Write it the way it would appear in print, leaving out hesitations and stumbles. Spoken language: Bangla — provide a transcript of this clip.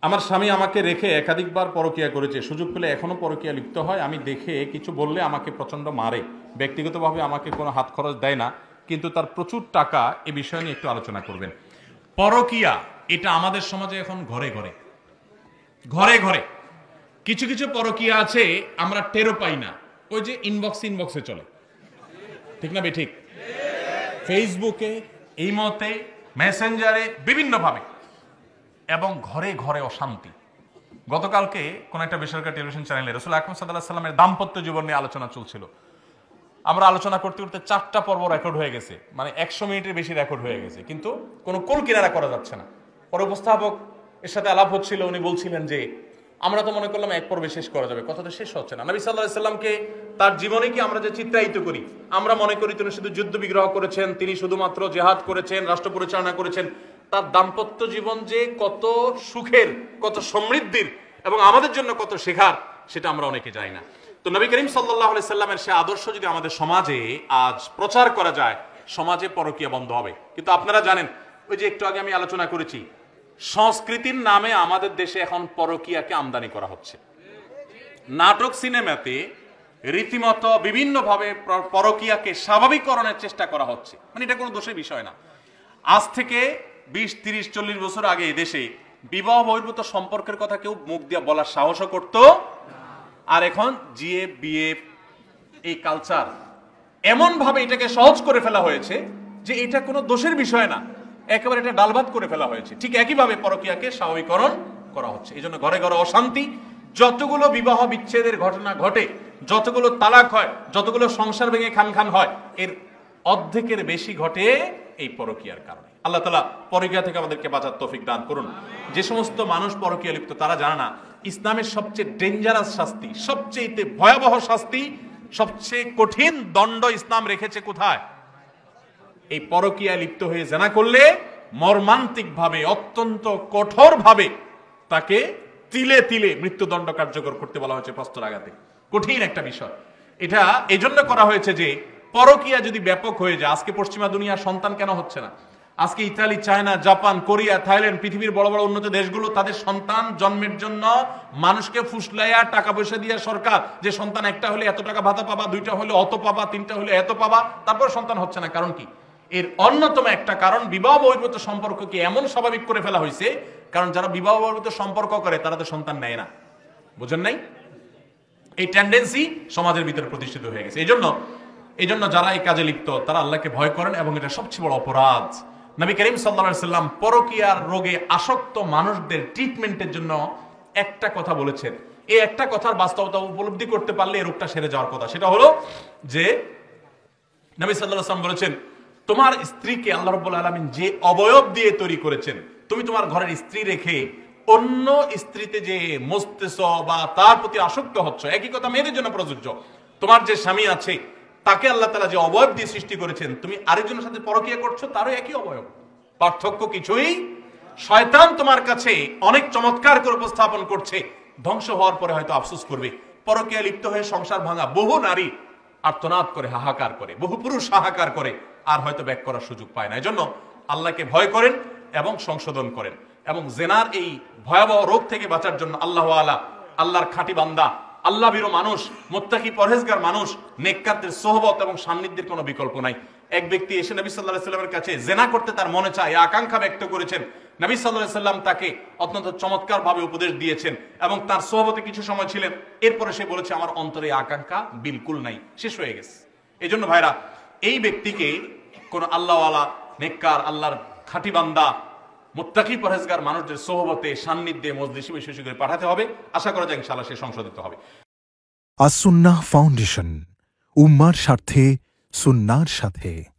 আমার স্বামী আমাকে রেখে একাধিকবার পরকীয়া করেছে, সুযোগ পেলে এখনও পরকীয়া লিপ্ত হয়। আমি দেখে কিছু বললে আমাকে প্রচণ্ড মারে, ব্যক্তিগতভাবে আমাকে কোনো হাত খরচ দেয় না, কিন্তু তার প্রচুর টাকা। এ বিষয় নিয়ে একটু আলোচনা করবেন। পরকীয়া এটা আমাদের সমাজে এখন ঘরে ঘরে ঘরে ঘরে। কিছু কিছু পরকীয়া আছে আমরা টেরও পাই না, ওই যে ইনবক্সে চলে, ঠিক না ঠিক? ফেসবুকে, ইমোতে, মেসেঞ্জারে, বিভিন্নভাবে, এবং ঘরে ঘরে অশান্তি। গতকালকে কোন একটা বেসরকারি টেলিভিশন চ্যানেলে রাসূল আকরাম সাল্লাল্লাহু আলাইহি সাল্লামের দাম্পত্য জীবন নিয়ে আলোচনা চলছিল। আমরা আলোচনা করতে করতে 4টা পর্ব রেকর্ড হয়ে গেছে, মানে 100 মিনিটের বেশি রেকর্ড হয়ে গেছে, কিন্তু কোনো কুল কিনারা করা যাচ্ছে না। পরে উপস্থাপক এর সাথে আলাপ হচ্ছিল, উনি বলছিলেন যে আমরা তো মনে করলাম এক পর্বে শেষ করা যাবে, কথা তো শেষ হচ্ছে না। নবী সাল্লাল্লাহু আলাইহি সাল্লামকে তার জীবনে কি আমরা যে চিত্রায়িত করি, আমরা মনে করি তিনি শুধু যুদ্ধ বিগ্রহ করেছেন, তিনি শুধুমাত্র জিহাদ করেছেন, রাষ্ট্র পরিচালনা করেছেন। তার দাম্পত্য জীবন যে কত সুখের, কত সমৃদ্ধির, এবং আমাদের জন্য কত শেখার, সেটা আমরা অনেকে জানি না। তো নবী করিম সাল্লাল্লাহু আলাইহি সাল্লামের সে আদর্শ যদি আমাদের সমাজে আজ প্রচার করা যায়, সমাজে পরকীয়া বন্ধ হবে। কিন্তু আপনারা জানেন, ওই যে একটু আগে আমি আলোচনা করেছি, সংস্কৃতির নামে আমাদের দেশে এখন পরকীয়াকে আমদানি করা হচ্ছে। নাটক, সিনেমাতে রীতিমতো বিভিন্নভাবে পরকীয়াকে স্বাভাবিককরণের চেষ্টা করা হচ্ছে। মানে এটা কোনো দোষের বিষয় না। আজ থেকে 20, 30, 40 বছর আগে দেশে বিবাহ বহির্ভূত সম্পর্কের কথা কেউ মুখ দিয়ে বলার সাহসও করত। আর এখন জিএ, বিএ, এই কালচার এমন ভাবে এটাকে সহজ করে ফেলা হয়েছে যে এটা কোনো দোষের বিষয় না, একেবারে এটা ডালভাত করে ফেলা হয়েছে। ঠিক একইভাবে পরকীয়াকে স্বাভাবিকরণ করা হচ্ছে। এই জন্য ঘরে ঘরে অশান্তি। যতগুলো বিবাহ বিচ্ছেদের ঘটনা ঘটে, যতগুলো তালাক হয়, যতগুলো সংসার ভেঙে খান খান হয়, এর অর্ধেকের বেশি ঘটে এই পরকীয়ার কারণে। আল্লাহ তাআলা পরকীয়া থেকে আমাদেরকে বাঁচার তৌফিক দান করুন। যে সমস্ত মানুষ পরকীয়া লিপ্ত তারা জানে না ইসলামের সবচেয়ে ডেঞ্জারাস শাস্তি, সবচেয়ে ভয়াবহ শাস্তি, সবচেয়ে কঠিন দণ্ড ইসলাম রেখেছে কোথায়? এই পরকীয়া লিপ্ত হয়ে জেনা করলে মর্মান্তিক ভাবে, অত্যন্ত কঠোর ভাবে তাকে তিলে তিলে মৃত্যুদণ্ড কার্যকর করতে বলা হয়েছে প্রস্তরাঘাতে। কঠিন একটা বিষয়। এটা এজন্য করা হয়েছে যে পরকীয়া যদি ব্যাপক হয়ে যায়, আজকে পশ্চিমা দুনিয়ার সন্তান কেন হচ্ছে না? আজকে Italy, China, Japan, Korea, Thailand, পৃথিবীর বড় বড় উন্নত দেশগুলো তাদের সন্তান জন্মের জন্য মানুষকে ফুসলাইয়া টাকা পয়সা দিয়ে সরকার, যে সন্তান একটা হলে এত টাকা ভাতা পাবা, দুইটা হলে অত পাবা, তিনটা হলে এত পাবা, তারপর সন্তান হচ্ছে না। কারণ কি? এর অন্যতম একটা কারণ বিবাহ বহির্ভূত সম্পর্ককে এমন স্বাভাবিক করে ফেলা হয়েছে। কারণ যারা বিবাহ বহির্ভূত সম্পর্ক করে তারা তো সন্তান নেয় না, বুঝেন নাই? এই টেন্ডেন্সি সমাজের ভিতরে প্রতিষ্ঠিত হয়ে গেছে। এই জন্য যারা এই কাজে লিপ্ত তারা আল্লাহকে ভয় করেন, এবং এটা সবচেয়ে বড় অপরাধ। নবী করিম সাল্লাল্লাহু আলাইহি সাল্লাম পরকীয়ার রোগে আসক্ত মানুষদের ট্রিটমেন্টের জন্য একটা কথা বলেছেন। এই একটা কথার বাস্তবতা উপলব্ধি করতে পারলে এই রোগটা সেরে যাওয়ার কথা। সেটা হলো যে নবী সাল্লাল্লাহু আলাইহি সাল্লাম বলেছেন, তোমার স্ত্রীকে আল্লাহ রাব্বুল আলামিন যে অবয়ব দিয়ে তৈরি করেছেন, তুমি তোমার ঘরের স্ত্রী রেখে অন্য স্ত্রীতে যে মস্তেছ বা তার প্রতি আসক্ত হচ্ছ, একই কথা মেয়েদের জন্য প্রযোজ্য। তোমার যে স্বামী আছে তাকে আল্লাহ তাআলা যে অবয়ব দিয়ে সৃষ্টি করেছেন, তুমি আরেকজনের সাথে পরকীয়া করছো, তারও একই অবয়ব। পার্থক্য কিছুই। শয়তান তোমার কাছে অনেক চমৎকার করে উপস্থাপন করছে, ধ্বংস হওয়ার পরে হয়তো আফসোস করবে। পরকীয়া লিপ্ত হয়ে সংসার ভাঙা বহু নারী আর্তনাদ করে, হাহাকার করে, বহু পুরুষ হাহাকার করে, আর হয়তো ব্যাক করার সুযোগ পায় না। এজন্য আল্লাহকে ভয় করেন এবং সংশোধন করেন, এবং জেনার এই ভয়াবহ রোগ থেকে বাঁচার জন্য আল্লাহর খাঁটি বান্দা, আল্লাহ ভীরু মানুষ, মুত্তাকি পরহেজগার মানুষ, নেককারদের সোহবত এবং সান্নিধ্যের কোনো বিকল্প নাই। এক ব্যক্তি এসে নবী সাল্লাল্লাহু আলাইহি সাল্লামের কাছে জেনা করতে তার মনে চায়, আকাঙ্ক্ষা ব্যক্ত করেছেন। নবী সাল্লাল্লাহু আলাইহি সাল্লাম তাকে অত্যন্ত চমৎকার ভাবে উপদেশ দিয়েছেন এবং তার সোহবতে কিছু সময় ছিলেন। এরপরে সে বলেছে, আমার অন্তরে আকাঙ্ক্ষা বিলকুল নাই, শেষ হয়ে গেছে। এই জন্য ভাইরা, এই ব্যক্তিকে কোন আল্লাহওয়ালা, নেককার, আল্লাহর খাঁটি বান্দা, মুত্তাকি পরহেজগার মানুষদের সোহবতে, সান্নিধ্যে, মজলিসে বিশেষ করে পাঠাতে হবে। আশা করা যায় ইনশাআল্লাহ সে সংশোধিত হবে। আস-সুন্নাহ ফাউন্ডেশন, উম্মার স্বার্থে, সুন্নাহর সাথে।